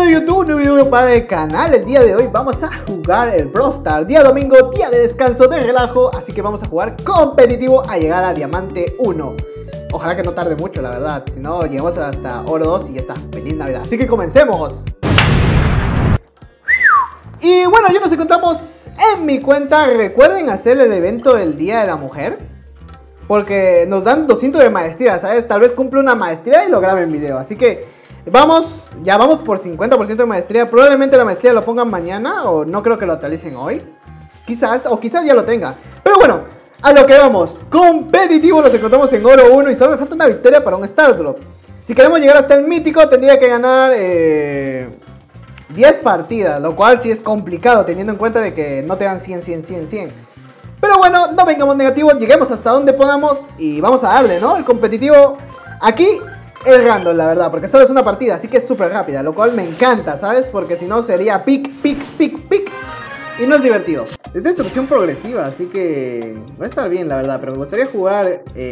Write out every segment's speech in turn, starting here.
de YouTube, un nuevo video para el canal. El día de hoy vamos a jugar el Brawl Stars. Día domingo, día de descanso, de relajo. Así que vamos a jugar competitivo a llegar a Diamante 1. Ojalá que no tarde mucho, la verdad. Si no, llegamos hasta Oro 2 y ya está. Feliz Navidad. Así que comencemos. Y bueno, ya nos encontramos en mi cuenta. Recuerden hacer el evento del Día de la Mujer, porque nos dan 200 de maestría, ¿sabes? Tal vez cumple una maestría y lo grabe en video. Así que ya vamos por 50% de maestría. Probablemente la maestría lo pongan mañana, o no creo que lo actualicen hoy. Quizás, o quizás ya lo tenga. Pero bueno, a lo que vamos. Competitivo, nos encontramos en Oro 1 y solo me falta una victoria para un Star Drop. Si queremos llegar hasta el mítico, tendría que ganar 10 partidas, lo cual sí es complicado, teniendo en cuenta de que no te dan 100. Pero bueno, no vengamos negativos, lleguemos hasta donde podamos y vamos a darle, ¿no? El competitivo aquí es random, la verdad, porque solo es una partida, así que es súper rápida, lo cual me encanta, ¿sabes? Porque si no sería pick, y no es divertido. Es de instrucción progresiva, así que va a estar bien, la verdad, pero me gustaría jugar... Y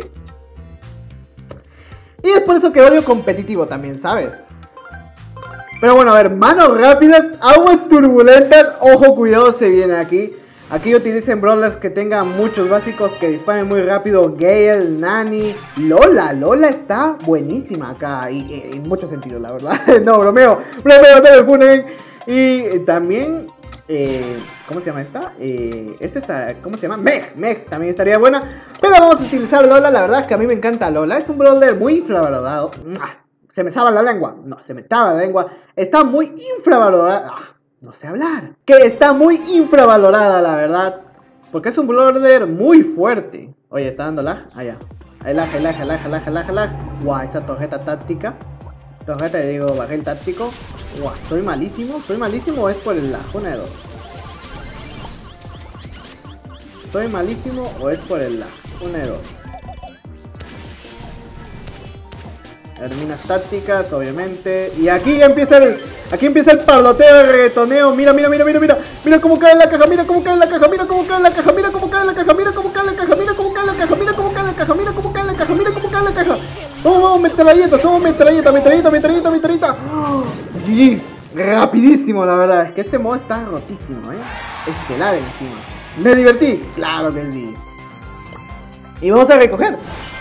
es por eso que odio competitivo también, ¿sabes? Pero bueno, a ver, manos rápidas, aguas turbulentas, ojo, cuidado, se viene aquí. Aquí utilicen brawlers que tengan muchos básicos, que disparen muy rápido. Gale, Nani, Lola está buenísima acá, y en muchos sentidos, la verdad. No, bromeo, no me funen. Y también, ¿cómo se llama esta? ¿Cómo se llama? Meg también estaría buena. Pero vamos a utilizar Lola, la verdad es que a mí me encanta Lola. Es un brawler muy infravalorado. Se me traba la lengua. No, se me traba la lengua. Está muy infravalorada. No sé hablar. Que está muy infravalorada, la verdad. Porque es un brawler muy fuerte. Oye, ¿está dando lag? Ah, ya. Hay lag. Guau, esa tarjeta táctica. Tarjeta, le digo, bajé el táctico. Guau, ¿soy malísimo? ¿Soy malísimo o es por el lag? Una de dos. ¿Soy malísimo o es por el lag? Una de dos. Terminas tácticas, obviamente. Y aquí ya empieza el parloteo, el reggaetoneo. Mira cómo cae la caja, mira cómo cae la caja, mira cómo cae la caja. Vamos, metralleta. GG, rapidísimo, la verdad. Es que este modo está rotísimo, estelar encima. Me divertí, claro que sí. Y vamos a recoger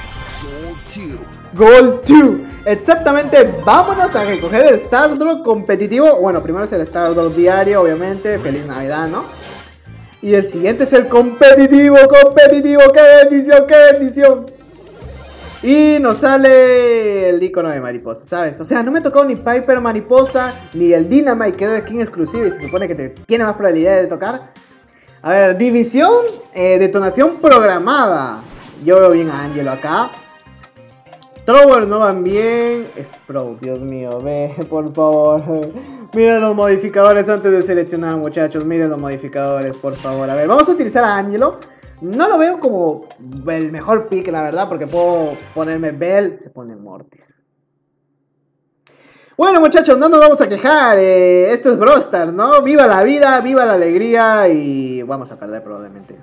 Gold 2. Exactamente, vámonos a recoger el Star Drop competitivo. Bueno, primero es el Star Drop diario, obviamente. Feliz Navidad, ¿no? Y el siguiente es el competitivo. ¡Qué bendición! Y nos sale el icono de mariposa, ¿sabes? O sea, no me tocó ni Piper mariposa, ni el Dynamite, que es de skin exclusivo y se supone que te tiene más probabilidad de tocar. A ver, división, detonación programada. Yo veo bien a Angelo acá. Thrower no van bien. Sprout, Dios mío, ve, por favor. Miren los modificadores antes de seleccionar, muchachos. Miren los modificadores, por favor. A ver, vamos a utilizar a Angelo. No lo veo como el mejor pick, la verdad, porque puedo ponerme Bell. Se pone Mortis. Bueno, muchachos, no nos vamos a quejar. Esto es Brawl Stars, ¿no? Viva la vida, viva la alegría. Y vamos a perder probablemente.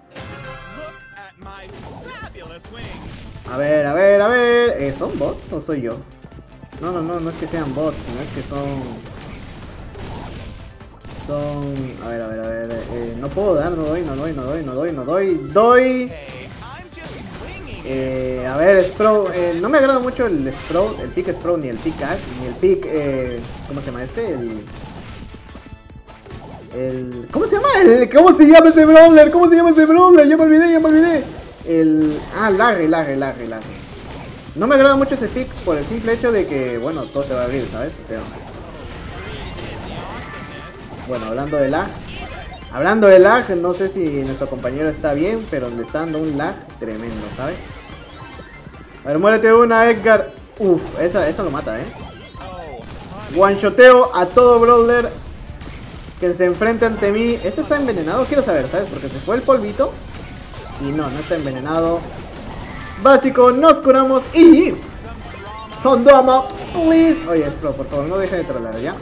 A ver, ¿son bots o soy yo? No es que sean bots, sino es que a ver, no puedo dar, no doy. A ver, Sprout, no me agrada mucho el Sprout, el pick Sprout, ni el pick Ash, ni el pick, ¿cómo se llama este? ¿Cómo se llama ese brawler? Ya me olvidé. Lag. No me agrada mucho ese pick por el simple hecho de que, bueno, todo se va a abrir, ¿sabes? O sea, bueno, hablando de lag, no sé si nuestro compañero está bien, pero le está dando un lag tremendo, ¿sabes? A ver, muérete una, Edgar. Uf, eso lo mata, One-shoteo a todo brawler que se enfrente ante mí. ¿Este está envenenado? Quiero saber, ¿sabes? Porque se fue el polvito. Y no está envenenado. Básico, nos curamos y... Sondoma, please. Oye, Spro, por favor, no deje de trolear, ¿ya?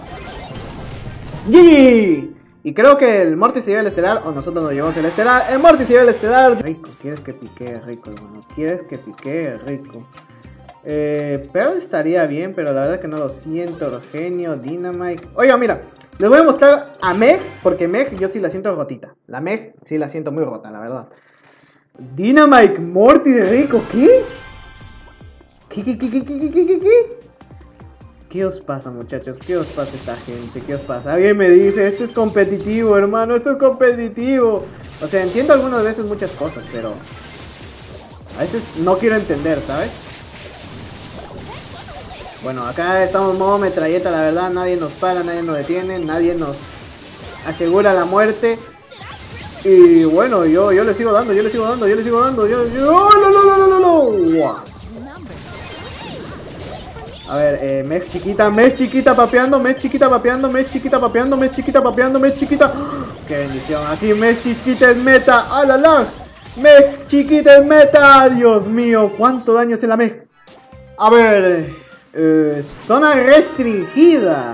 GG. Y creo que el Mortis se lleva el estelar, o nosotros nos llevamos el estelar. El Mortis se lleva el estelar. Rico, ¿quieres que piquee rico, hermano? ¿Quieres que piquee rico? Pearl estaría bien, pero la verdad es que no lo siento. Genio, Dynamite. Oiga, mira, les voy a mostrar a Meg, porque Meg yo sí la siento rotita. La Meg sí la siento muy rota, la verdad. Dynamite, Morty de Rico, ¿qué? ¿Qué? ¿Qué os pasa, muchachos? ¿Qué os pasa esta gente? ¿Qué os pasa? Alguien me dice, esto es competitivo, hermano, esto es competitivo. O sea, entiendo algunas veces muchas cosas, pero a veces no quiero entender, ¿sabes? Bueno, acá estamos en modo metralleta, la verdad, nadie nos para, nadie nos detiene, nadie nos asegura la muerte. Y bueno, yo le sigo dando, yo le sigo dando. ¡Oh, no! ¡Wow! A ver, Mes chiquita papeando. ¡Qué bendición! Aquí Mes chiquita es meta. ¡Ah, la la! Mes chiquita es meta. Dios mío, ¿cuánto daño hace la Mes? A ver, zona restringida.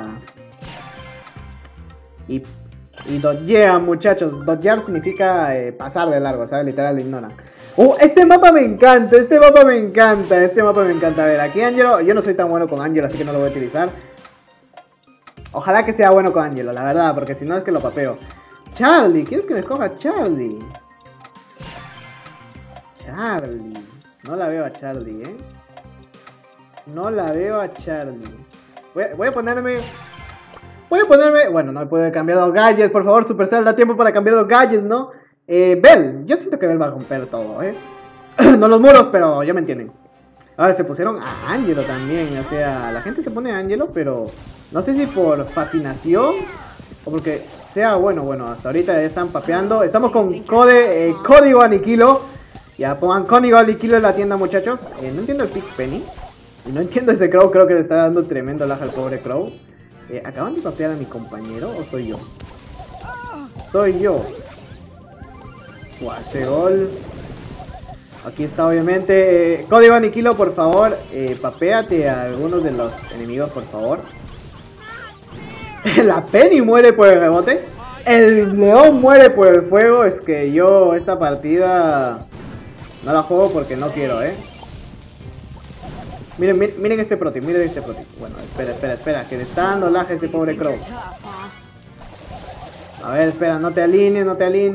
Y dodgea, muchachos. Dodgear significa pasar de largo, ¿sabes? Literal lo ignoran. Este mapa me encanta. A ver, aquí Angelo, yo no soy tan bueno con Angelo, así que no lo voy a utilizar. Ojalá que sea bueno con Angelo, la verdad, porque si no es que lo papeo. Charlie, ¿quieres que me escoja Charlie? No la veo a Charlie, Voy a ponerme... Bueno, no puedo cambiar los gadgets, por favor, Supercell, da tiempo para cambiar los gadgets, ¿no? Bell, yo siento que Bell va a romper todo, no los muros, pero ya me entienden. Ahora se pusieron a Angelo también, o sea, la gente se pone a Angelo, pero no sé si por fascinación o porque sea bueno, hasta ahorita ya están papeando. Estamos con código Aniquilo. Ya pongan código Aniquilo en la tienda, muchachos. No entiendo el Pick Penny y no entiendo ese Crow, creo que le está dando tremendo lag al pobre Crow. ¿Acaban de papear a mi compañero o soy yo? Soy yo. Ese gol. Aquí está obviamente. Código Aniquilo, por favor. Papéate a algunos de los enemigos, por favor. La Penny muere por el rebote. El León muere por el fuego. Es que yo esta partida no la juego porque no quiero, Miren este proti, Bueno, espera, que le está dando lag a ese pobre Crow. A ver, espera, no te alinees.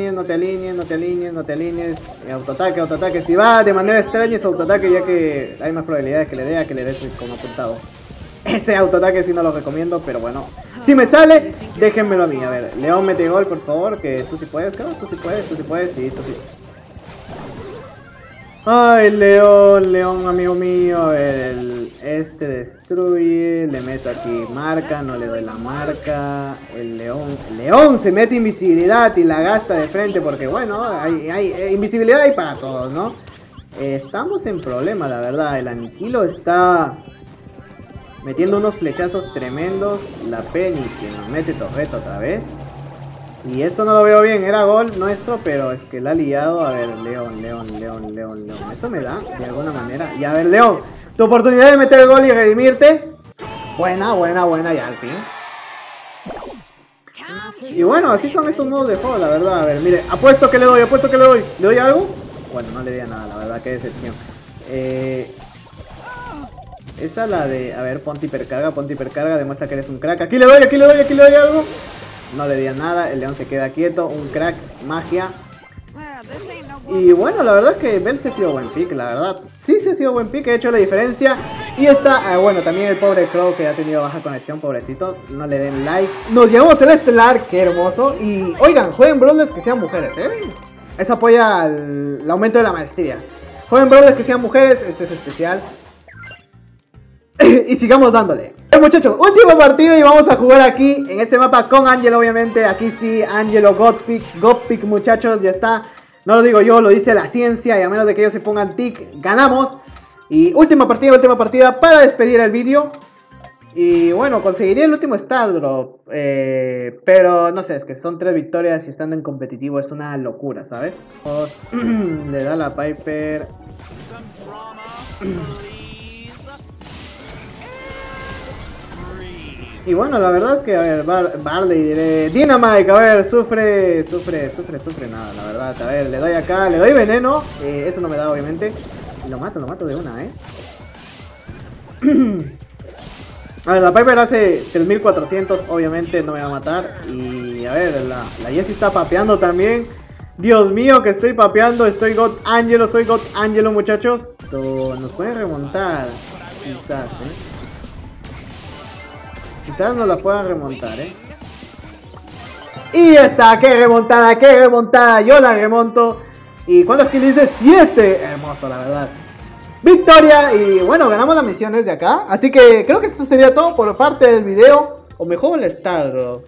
Autoataque. Si va de manera extraña es autoataque, ya que hay más probabilidades que le dé a que le des como apuntado. Ese autoataque sí no lo recomiendo, pero bueno. Si me sale, déjenmelo a mí. A ver, León mete gol, por favor, que tú sí puedes, claro, tú sí puedes, sí, tú sí. Ay, León, amigo mío. A ver, este destruye. Le meto aquí marca, no le doy la marca. El León se mete invisibilidad y la gasta de frente porque, bueno, hay invisibilidad hay para todos, ¿no? Estamos en problema, la verdad. El Aniquilo está metiendo unos flechazos tremendos. La Penny que nos mete torreta otra vez. Y esto no lo veo bien, era gol nuestro, pero es que la ha liado. A ver, León. Eso me da, de alguna manera. Y a ver, León, tu oportunidad de meter el gol y redimirte. Buena, ya al fin. Y bueno, así son estos modos de juego, la verdad. A ver, mire, apuesto que le doy. ¿Le doy algo? Bueno, no le di a nada, la verdad, qué decepción. Esa la de... A ver, ponte hipercarga, demuestra que eres un crack. Aquí le doy algo. No le di a nada, el León se queda quieto, un crack, magia. Y bueno, la verdad es que Bell se ha sido buen pick, la verdad. Sí, se ha sido buen pick, ha hecho la diferencia. Y está, bueno, también el pobre Crow que ha tenido baja conexión, pobrecito. No le den like. Nos llevamos el estelar, qué hermoso. Y oigan, jueguen brawlers que sean mujeres, Eso apoya el aumento de la maestría. Jueguen brawlers que sean mujeres, este es especial. Y sigamos dándole. Muchachos, último partido y vamos a jugar aquí en este mapa con Angelo, obviamente. Aquí sí, Angelo Godpick, muchachos, ya está. No lo digo yo, lo dice la ciencia. Y a menos de que ellos se pongan tic, ganamos. Y última partida para despedir el vídeo. Y bueno, conseguiría el último Star Drop. Pero no sé, es que son 3 victorias y estando en competitivo es una locura, ¿sabes? Le da la Piper. Y bueno, la verdad es que, a ver, Barley diré... Dynamite, a ver, sufre nada, la verdad. A ver, le doy acá, le doy veneno. Eso no me da, obviamente. Y lo mato de una, A ver, la Piper hace 3400, obviamente no me va a matar. Y a ver, la Jessie está papeando también. Dios mío, que estoy papeando, soy God Angelo, muchachos. Nos pueden remontar, quizás, Quizás nos la puedan remontar, Y ya está, qué remontada, yo la remonto. ¿Y cuántas kills hice? 7, hermoso, la verdad. Victoria, y bueno, ganamos las misiones de acá. Así que creo que esto sería todo por parte del video. O mejor el Stardrop.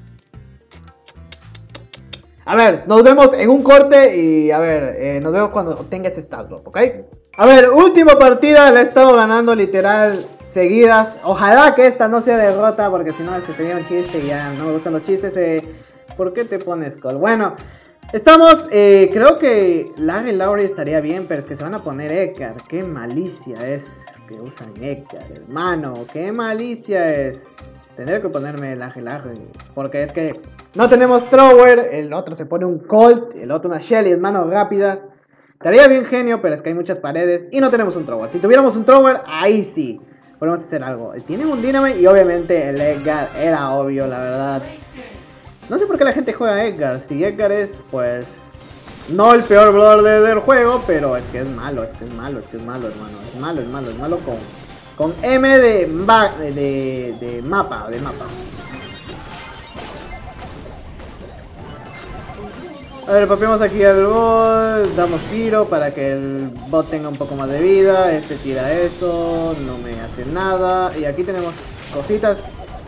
A ver, nos vemos en un corte y a ver, nos vemos cuando obtenga ese Stardrop, ¿ok? A ver, última partida, la he estado ganando literal seguidas. Ojalá que esta no sea derrota, porque si no, este sería un chiste y ya no me gustan los chistes. ¿Por qué te pones col? Bueno, estamos, creo que Larry Lowry estaría bien, pero es que se van a poner Edgar. Qué malicia es que usan Edgar, hermano, qué malicia es. Tendré que ponerme el Larry, porque es que no tenemos Thrower, el otro se pone un Colt, el otro una Shelly, es manos rápidas. Estaría bien genio, pero es que hay muchas paredes y no tenemos un Thrower. Si tuviéramos un Thrower, ahí sí podemos hacer algo. Tienen un Dynamite y obviamente el Edgar era obvio, la verdad. No sé por qué la gente juega a Edgar. Si Edgar es, pues, no el peor brawler del juego, pero es que es malo, hermano. Es malo con M de mapa. A ver, papeamos aquí al bot, damos tiro para que el bot tenga un poco más de vida. Este tira eso, no me hace nada. Y aquí tenemos cositas.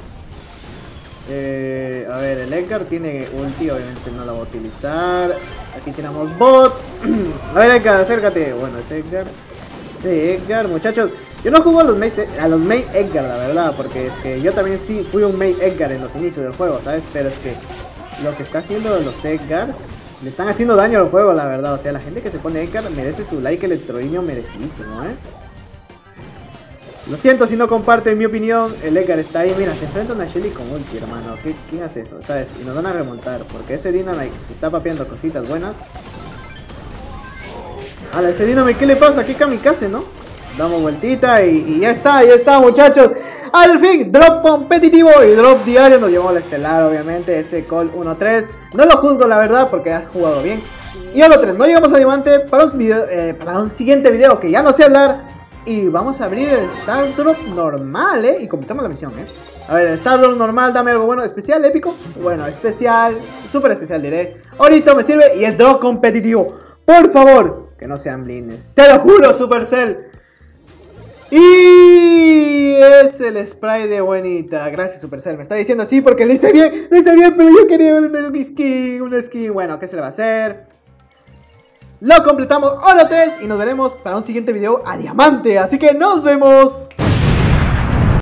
A ver, el Edgar tiene ulti, obviamente no la voy a utilizar. Aquí tenemos bot. A ver, Edgar, acércate. Bueno, es Edgar. Sí, Edgar, muchachos. Yo no juego a los main Edgar, la verdad, porque es que yo también sí fui un main Edgar en los inicios del juego, ¿sabes? Pero es que lo que está haciendo los Edgars le están haciendo daño al juego, la verdad. O sea, la gente que se pone Edgar merece su like electroinio merecidísimo, Lo siento si no comparten mi opinión. El Edgar está ahí, mira, se enfrenta a una Shelly con ulti, hermano. ¿Quién hace eso? ¿Sabes? Y nos van a remontar, porque ese Dynamite se está papeando cositas buenas. A ese Dynamite, ¿qué le pasa? ¿Qué kamikaze, no? Damos vueltita y ya está, muchachos. Al fin, drop competitivo y drop diario. Nos llevó al estelar, obviamente. Ese call 1-3. No lo juzgo, la verdad, porque has jugado bien. Y al 3, no llegamos a diamante para un siguiente video que ya no sé hablar. Y vamos a abrir el Stardrop normal, y completamos la misión, A ver, el Stardrop normal, dame algo bueno, especial, épico. Bueno, especial, súper especial diré. Ahorita me sirve y el drop competitivo. Por favor, que no sean blines. Te lo juro, Supercell. Y es el spray de buenita. Gracias, Supercell. Me está diciendo así porque lo hice bien, pero yo quería un skin. Bueno, ¿qué se le va a hacer? Lo completamos, hola 3, y nos veremos para un siguiente video a diamante. Así que nos vemos.